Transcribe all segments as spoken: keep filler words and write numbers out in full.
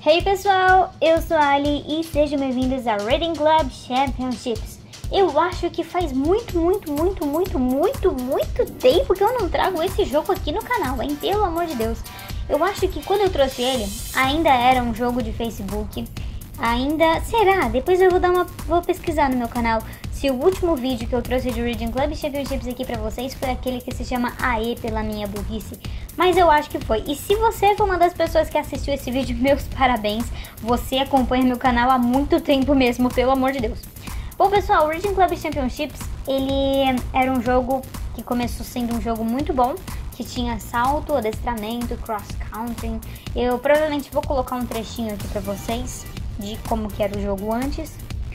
Hey pessoal, eu sou a Ali e sejam bem-vindos a Reading Club Championships. Eu acho que faz muito, muito, muito, muito, muito, muito tempo que eu não trago esse jogo aqui no canal, hein? Pelo amor de Deus. Eu acho que quando eu trouxe ele, ainda era um jogo de Facebook. Ainda... Será? Depois eu vou dar uma... Vou pesquisar no meu canal se o último vídeo que eu trouxe de Reading Club Championships aqui pra vocês foi aquele que se chama Aê pela minha burrice. Mas eu acho que foi. E se você foi uma das pessoas que assistiu esse vídeo, meus parabéns. Você acompanha meu canal há muito tempo mesmo, pelo amor de Deus. Bom pessoal, o Reading Club Championships, ele era um jogo que começou sendo um jogo muito bom, que tinha salto, adestramento, cross country. Eu provavelmente vou colocar um trechinho aqui pra vocês de como que era o jogo antes.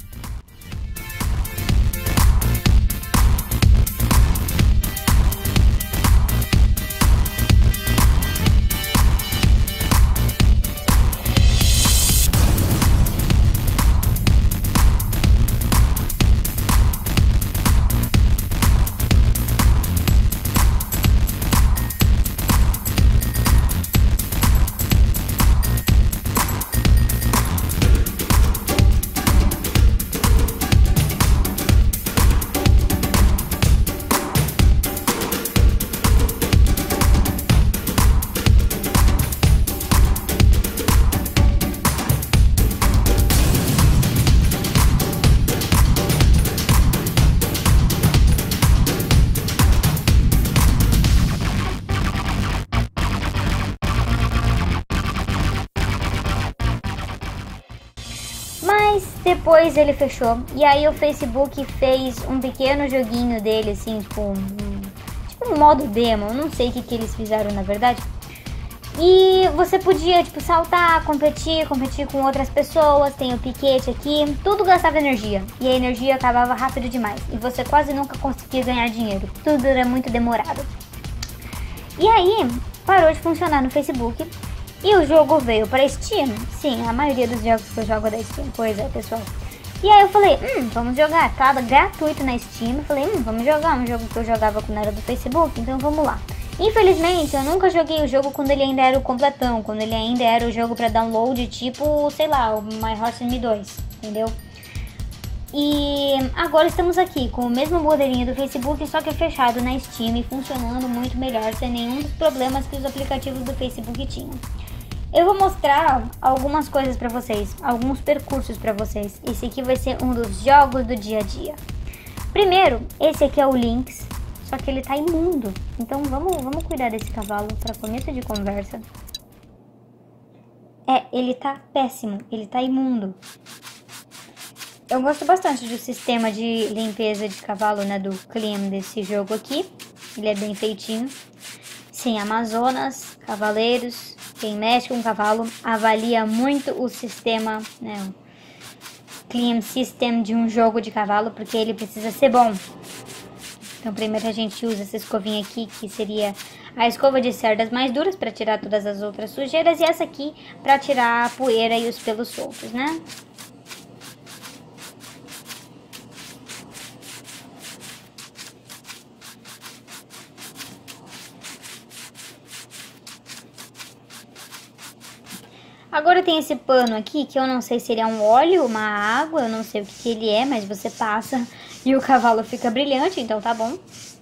Mas depois ele fechou, e aí o Facebook fez um pequeno joguinho dele, assim, tipo um, tipo um modo demo, eu não sei o que, que eles fizeram na verdade. E você podia, tipo, saltar, competir, competir com outras pessoas, tem o piquete aqui, tudo gastava energia, e a energia acabava rápido demais, e você quase nunca conseguia ganhar dinheiro, tudo era muito demorado. E aí, parou de funcionar no Facebook. E o jogo veio para Steam? Sim, a maioria dos jogos que eu jogo é da Steam. Pois é, pessoal. E aí eu falei, hum, vamos jogar. Tava gratuito na Steam. Eu falei, hum, vamos jogar. Um jogo que eu jogava quando era do Facebook. Então vamos lá. Infelizmente, eu nunca joguei o jogo quando ele ainda era o completão. Quando ele ainda era o jogo para download, tipo, sei lá, o My Horse and Me dois. Entendeu? E agora estamos aqui com o mesmo modelinho do Facebook, só que fechado na Steam e funcionando muito melhor, sem nenhum dos problemas que os aplicativos do Facebook tinham. Eu vou mostrar algumas coisas pra vocês, alguns percursos pra vocês. Esse aqui vai ser um dos jogos do dia a dia. Primeiro, esse aqui é o Lynx, só que ele tá imundo. Então vamos, vamos cuidar desse cavalo pra começo de conversa. É, ele tá péssimo, ele tá imundo. Eu gosto bastante do sistema de limpeza de cavalo, né, do Clean desse jogo aqui. Ele é bem feitinho. Sim, Amazonas, cavaleiros. Quem mexe com cavalo avalia muito o sistema, né, o Clean System de um jogo de cavalo, porque ele precisa ser bom. Então primeiro a gente usa essa escovinha aqui, que seria a escova de cerdas mais duras para tirar todas as outras sujeiras, e essa aqui para tirar a poeira e os pelos soltos, né? Agora tem esse pano aqui, que eu não sei se ele é um óleo, uma água, eu não sei o que, que ele é, mas você passa e o cavalo fica brilhante, então tá bom.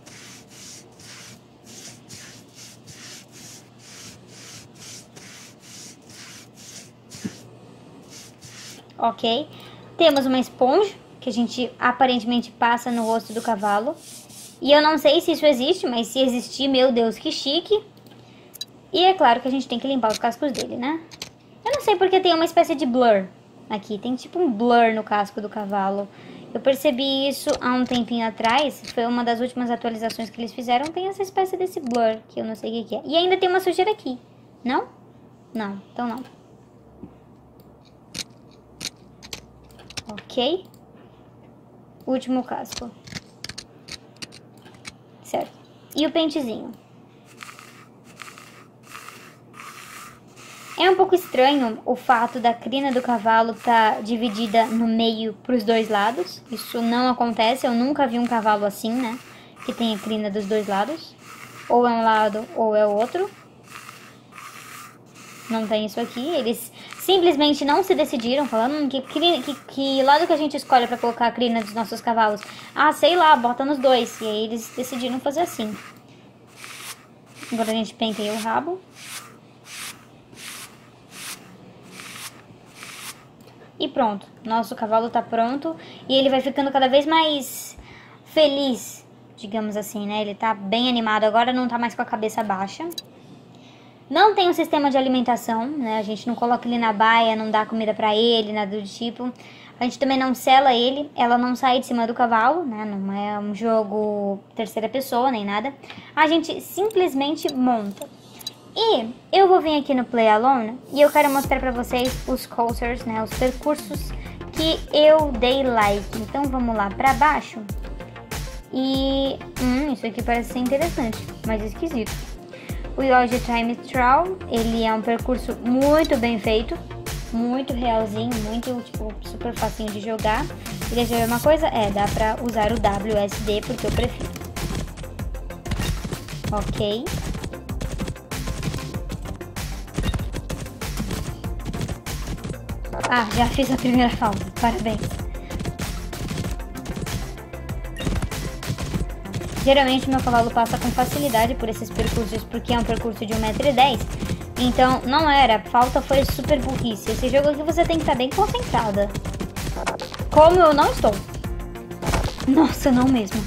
Ok. Temos uma esponja, que a gente aparentemente passa no rosto do cavalo. E eu não sei se isso existe, mas se existir, meu Deus, que chique. E é claro que a gente tem que limpar os cascos dele, né? Eu não sei porque tem uma espécie de blur aqui, tem tipo um blur no casco do cavalo. Eu percebi isso há um tempinho atrás, foi uma das últimas atualizações que eles fizeram, tem essa espécie desse blur, que eu não sei o que é. E ainda tem uma sujeira aqui, não? Não, então não. Ok. Último casco. Certo. E o pentezinho. É um pouco estranho o fato da crina do cavalo estar dividida no meio para os dois lados. Isso não acontece, eu nunca vi um cavalo assim, né? Que tem a crina dos dois lados. Ou é um lado ou é o outro. não tem isso aqui. Eles simplesmente não se decidiram, falando que, que, que lado que a gente escolhe pra colocar a crina dos nossos cavalos. Ah, sei lá, bota nos dois. E aí eles decidiram fazer assim. Agora a gente penteia o rabo. E pronto, nosso cavalo tá pronto. E ele vai ficando cada vez mais feliz, digamos assim, né? Ele tá bem animado agora, não tá mais com a cabeça baixa. Não tem um sistema de alimentação, né? A gente não coloca ele na baia, não dá comida pra ele, nada do tipo. A gente também não sela ele, ela não sai de cima do cavalo, né? Não é um jogo terceira pessoa, nem nada. A gente simplesmente monta. E eu vou vir aqui no Play Alone e eu quero mostrar pra vocês os coasters, né? Os percursos que eu dei like. Então vamos lá pra baixo. E... Hum, isso aqui parece ser interessante, mas esquisito. O Yogi Time Trial, ele é um percurso muito bem feito. Muito realzinho, muito, tipo, super facinho de jogar. E deixa eu ver uma coisa, é, dá pra usar o W S D porque eu prefiro. Ok. Ah, já fiz a primeira falta, parabéns. Geralmente meu cavalo passa com facilidade por esses percursos porque é um percurso de um metro e dez. Então não era, falta foi super burrice. Esse jogo aqui você tem que estar bem concentrada. Como eu não estou. Nossa, não mesmo.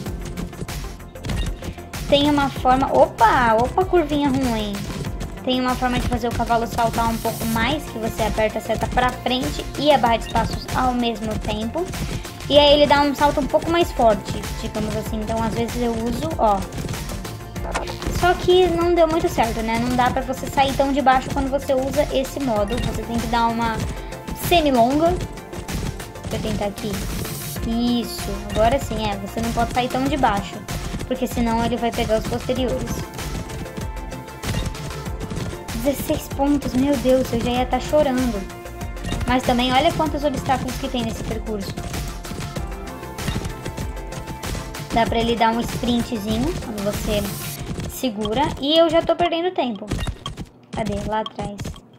Tem uma forma... Opa, opa curvinha ruim. Tem uma forma de fazer o cavalo saltar um pouco mais, que você aperta a seta pra frente e a barra de espaços ao mesmo tempo. E aí ele dá um salto um pouco mais forte, digamos assim. Então às vezes eu uso, ó. Só que não deu muito certo, né? Não dá pra você sair tão de baixo quando você usa esse modo. Você tem que dar uma semi-longa. Deixa eu tentar aqui. Isso, agora sim, é. Você não pode sair tão de baixo, porque senão ele vai pegar os posteriores. dezesseis pontos, meu Deus, eu já ia estar chorando. Mas também olha quantos obstáculos que tem nesse percurso. Dá pra ele dar um sprintzinho quando você segura. E eu já tô perdendo tempo. Cadê? Lá atrás.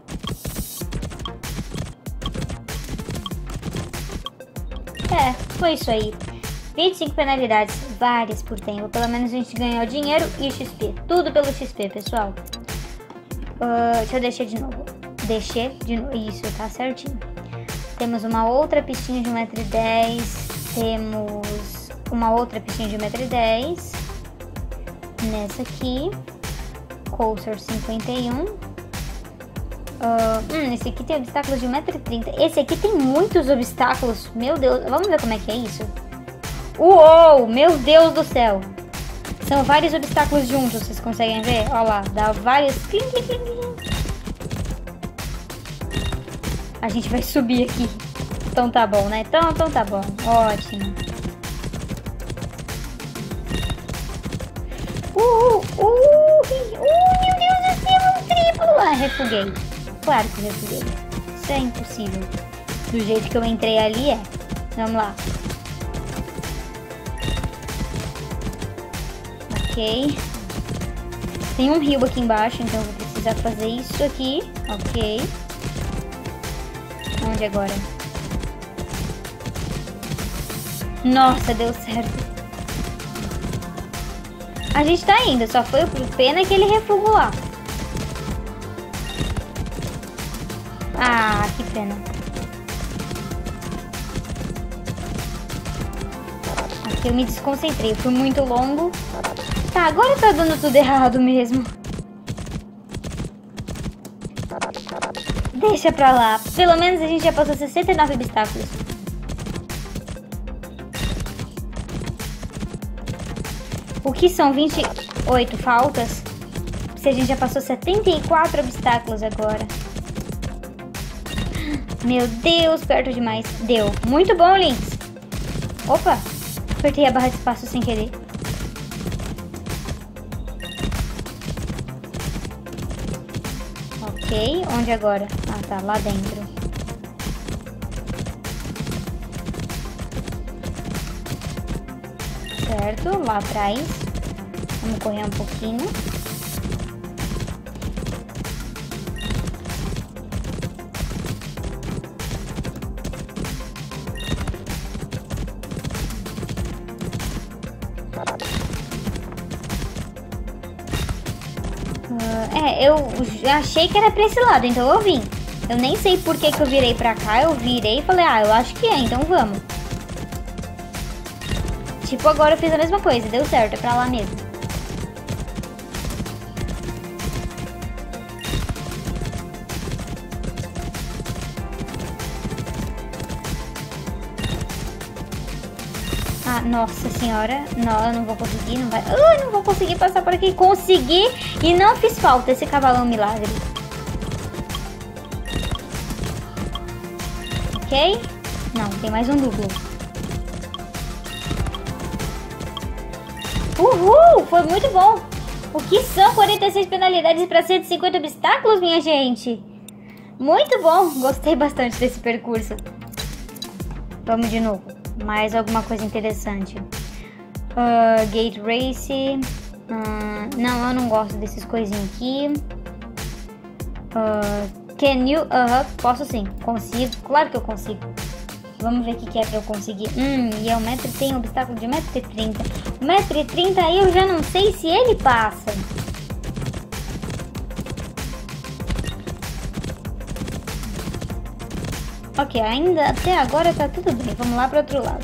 É, foi isso aí. vinte e cinco penalidades, várias por tempo. Pelo menos a gente ganhou dinheiro e X P. Tudo pelo X P, pessoal. Uh, deixa eu deixar de novo. Deixei de novo. Isso, tá certinho. Temos uma outra pistinha de um metro e dez. Temos uma outra pistinha de um metro e dez. Nessa aqui. Coaster cinquenta e um. Uh, hum, esse aqui tem obstáculos de um metro e trinta. Esse aqui tem muitos obstáculos. Meu Deus, vamos ver como é que é isso. Uou, meu Deus do céu. São vários obstáculos juntos, vocês conseguem ver? Olha lá, dá vários... Clim, clim, clim, clim. A gente vai subir aqui. Então tá bom, né? Então, então tá bom. Ótimo. Uh, uh, uh, uh, meu Deus do céu, um triplo. Ah, refuguei. Claro que refuguei. Isso é impossível. Do jeito que eu entrei ali é. Vamos lá. Ok. Tem um rio aqui embaixo, então eu vou precisar fazer isso aqui. Ok. Onde agora? Nossa, deu certo. A gente tá indo, só foi por pena que ele refugou lá. Ah, que pena. Aqui eu me desconcentrei, fui muito longo. Tá, agora tá dando tudo errado mesmo. Deixa pra lá. Pelo menos a gente já passou sessenta e nove obstáculos. O que são vinte e oito faltas? Se a gente já passou setenta e quatro obstáculos agora. Meu Deus, perto demais. Deu. Muito bom, Lynx. Opa, apertei a barra de espaço sem querer. Ok, onde agora? Ah, tá, lá dentro. Certo, lá atrás. Vamos correr um pouquinho. É, eu achei que era pra esse lado, então eu vim. Eu nem sei por que que eu virei pra cá, eu virei e falei, ah, eu acho que é, então vamos. Tipo, agora eu fiz a mesma coisa, deu certo, é pra lá mesmo. Ah, nossa senhora, não, eu não vou conseguir, não vai... Ah, não vou conseguir passar por aqui, consegui e não fiz falta, esse cavalo é um milagre. Ok? Não, tem mais um duplo. Uhul! Foi muito bom! O que são quarenta e seis penalidades para cento e cinquenta obstáculos, minha gente? Muito bom! Gostei bastante desse percurso. Vamos de novo. Mais alguma coisa interessante. Uh, Gate Race. Uh, não, eu não gosto desses coisinhos aqui. Uh, can you... Uh, posso sim. Consigo. Claro que eu consigo. Vamos ver o que, que é pra eu conseguir. Hum, e é um metro, tem um obstáculo de um metro e trinta. um metro e trinta aí eu já não sei se ele passa. Ok, ainda até agora tá tudo bem. Vamos lá pro outro lado.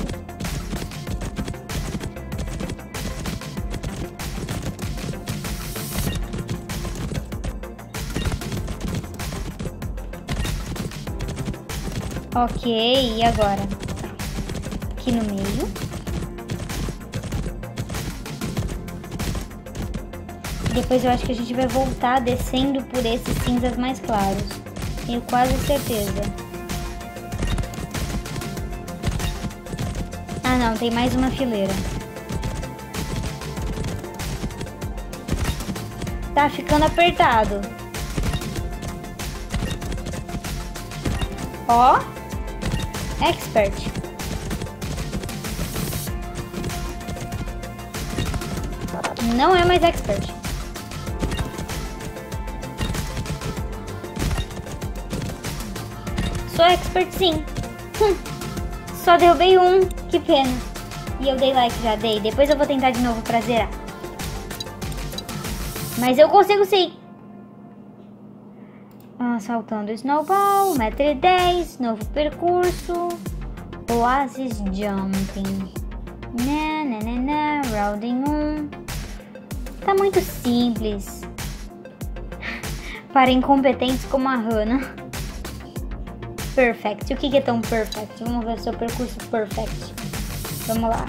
Ok, e agora? Aqui no meio. Depois eu acho que a gente vai voltar descendo por esses cinzas mais claros. Tenho quase certeza. Ah não, tem mais uma fileira. Tá ficando apertado. Ó. Expert. Não é mais expert. Sou expert sim. Hum. Só derrubei um. Que pena. E eu dei like, já dei. Depois eu vou tentar de novo pra zerar. Mas eu consigo sim. Ah, saltando Snowball. um metro e dez. Novo percurso. Oasis Jumping. Na, na, na, na. Rounding um. Tá muito simples. Para incompetentes como a Hannah. Perfect. O que que é tão perfect? Vamos ver o seu percurso perfect. Vamos lá.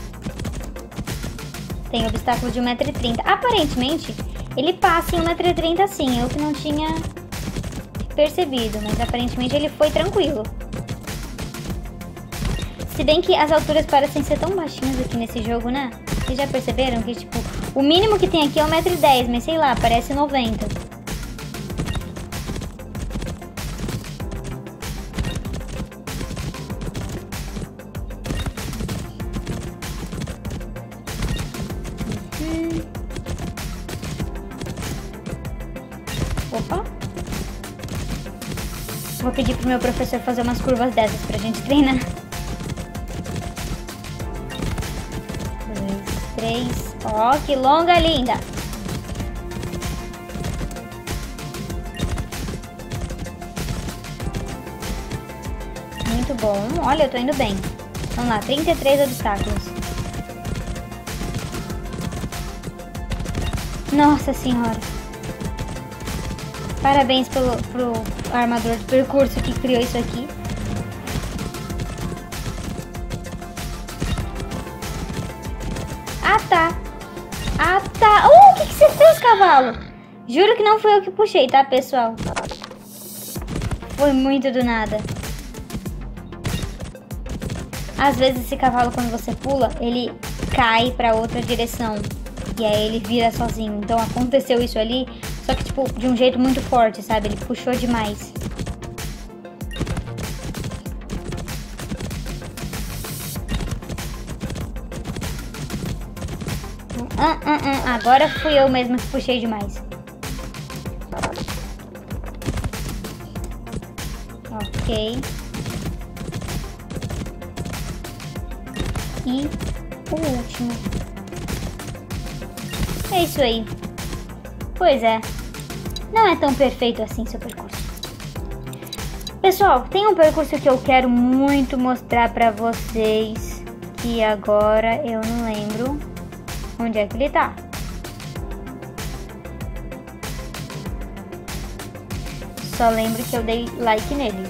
Tem obstáculo de um metro e trinta. Aparentemente, ele passa em um metro e trinta sim. Eu que não tinha percebido, mas aparentemente ele foi tranquilo. Se bem que as alturas parecem ser tão baixinhas aqui nesse jogo, né? Vocês já perceberam que, tipo, o mínimo que tem aqui é um metro e dez, mas sei lá, parece noventa. Hum. Opa. Vou pedir pro meu professor fazer umas curvas dessas pra gente treinar. Dois, três. Ó, que longa, linda. Muito bom. Olha, eu tô indo bem. Vamos lá, trinta e três obstáculos. Nossa senhora. Parabéns pelo, pro armador de percurso que criou isso aqui. Ah, tá. Ah, tá. Uh, o que, que você fez, cavalo? Juro que não foi eu que puxei, tá, pessoal? Foi muito do nada. Às vezes esse cavalo, quando você pula, ele cai pra outra direção. E aí ele vira sozinho. Então aconteceu isso ali, só que tipo, de um jeito muito forte, sabe? Ele puxou demais. Ah, ah, ah. Agora fui eu mesma que puxei demais. Ok. E o último. É isso aí. Pois é. não é tão perfeito assim seu percurso. Pessoal, tem um percurso que eu quero muito mostrar pra vocês, que agora eu não lembro onde é que ele tá. Só lembro que eu dei like nele.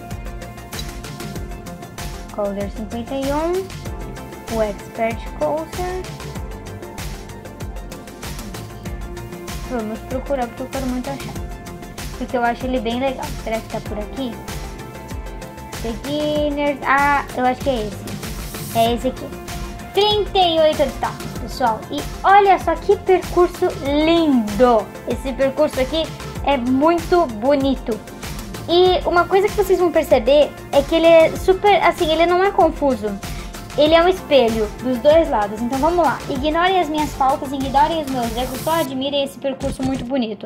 Coaster cinquenta e um, o Expert Coaster. Vamos procurar porque eu quero muito achar, porque eu acho ele bem legal. Será que tá por aqui? Beginners, ah, eu acho que é esse. É esse aqui. trinta e oito obstáculos, pessoal. E olha só que percurso lindo. Esse percurso aqui é muito bonito. E uma coisa que vocês vão perceber é que ele é super, assim, ele não é confuso. Ele é um espelho dos dois lados. Então vamos lá. Ignorem as minhas faltas, ignorem os meus erros, só admirem esse percurso muito bonito.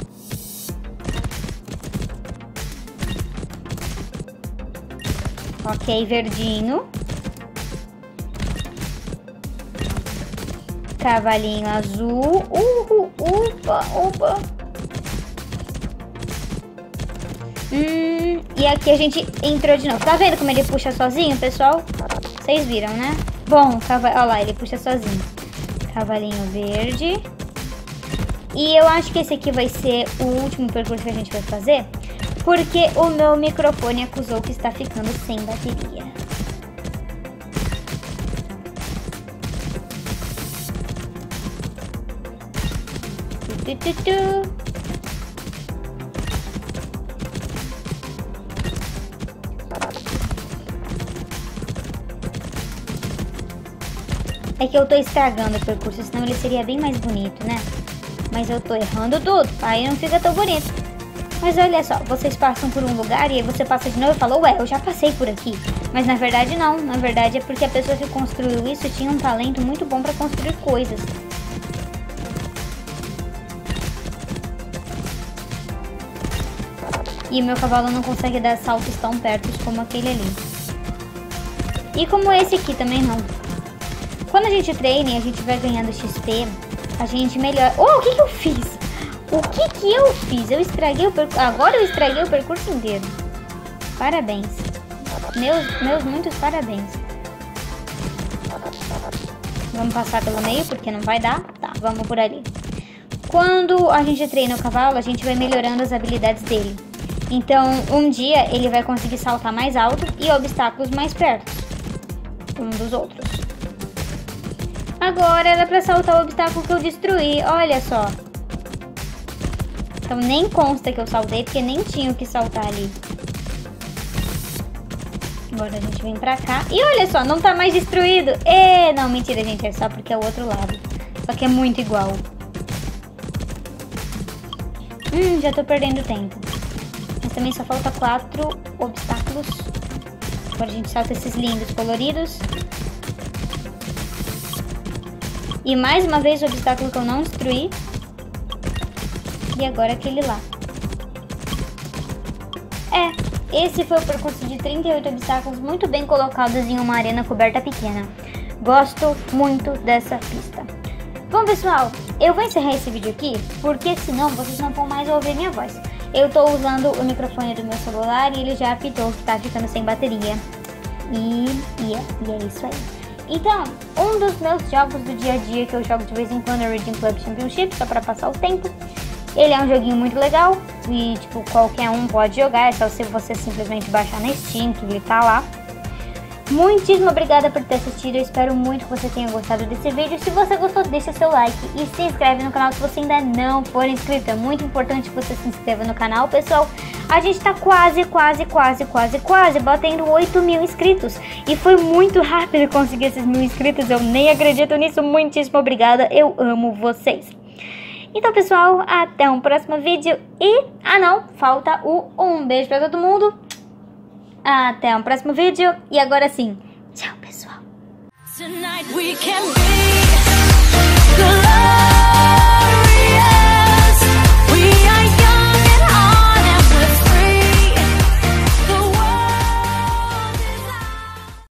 Ok, verdinho. Cavalinho azul. Uhul, upa, upa. Hum, e aqui a gente entrou de novo. Tá vendo como ele puxa sozinho, pessoal? Vocês viram, né? Bom, cava... olha lá, ele puxa sozinho. Cavalinho verde. E eu acho que esse aqui vai ser o último percurso que a gente vai fazer, porque o meu microfone acusou que está ficando sem bateria. Tu, tu, tu. É que eu tô estragando o percurso, senão ele seria bem mais bonito, né? Mas eu tô errando tudo, aí não fica tão bonito. Mas olha só, vocês passam por um lugar e aí você passa de novo e fala, ué, eu já passei por aqui. Mas na verdade não, na verdade é porque a pessoa que construiu isso tinha um talento muito bom pra construir coisas. E meu cavalo não consegue dar saltos tão perto como aquele ali. E como esse aqui também não. Quando a gente treina e a gente vai ganhando X P, a gente melhora... Oh, o que que eu fiz? O que que eu fiz? Eu estraguei o percurso... Agora eu estraguei o percurso inteiro. Parabéns. Meus, meus muitos parabéns. Vamos passar pelo meio, porque não vai dar. Tá, vamos por ali. Quando a gente treina o cavalo, a gente vai melhorando as habilidades dele. Então, um dia ele vai conseguir saltar mais alto e obstáculos mais perto um dos outros. Agora era pra saltar o obstáculo que eu destruí, olha só. Então nem consta que eu saltei, porque nem tinha o que saltar ali. Agora a gente vem pra cá. E olha só, não tá mais destruído. E não, mentira, gente, é só porque é o outro lado. Só que é muito igual. Hum, já tô perdendo tempo. Mas também só falta quatro obstáculos. Agora a gente salta esses lindos coloridos. E mais uma vez o obstáculo que eu não destruí. E agora aquele lá. É, esse foi o percurso de trinta e oito obstáculos muito bem colocados em uma arena coberta pequena. Gosto muito dessa pista. Bom, pessoal, eu vou encerrar esse vídeo aqui, porque senão vocês não vão mais ouvir minha voz. Eu tô usando o microfone do meu celular e ele já apitou que tá ficando sem bateria. E, e, é, e é isso aí. Então, um dos meus jogos do dia a dia que eu jogo de vez em quando é o Raging Club Championship, só pra passar o tempo. Ele é um joguinho muito legal e, tipo, qualquer um pode jogar, é só se você simplesmente baixar na Steam, que ele tá lá. Muitíssimo obrigada por ter assistido, eu espero muito que você tenha gostado desse vídeo. Se você gostou, deixa seu like e se inscreve no canal se você ainda não for inscrito. É muito importante que você se inscreva no canal, pessoal. A gente tá quase, quase, quase, quase, quase batendo oito mil inscritos. E foi muito rápido conseguir esses mil inscritos, eu nem acredito nisso. Muitíssimo obrigada, eu amo vocês. Então, pessoal, até um próximo vídeo e... Ah, não, falta o um beijo pra todo mundo. Até um próximo vídeo. E agora sim, tchau, pessoal.